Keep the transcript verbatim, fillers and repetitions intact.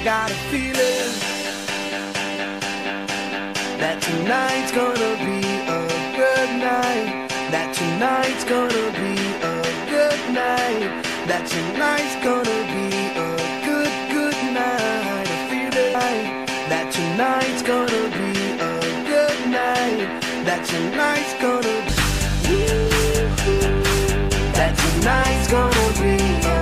got a feeling that tonight's gonna be a good night. That tonight's gonna be a good night. That tonight's gonna be a good, good night. I feel it like that tonight's gonna be a good night. That tonight's gonna be, that tonight's gonna be a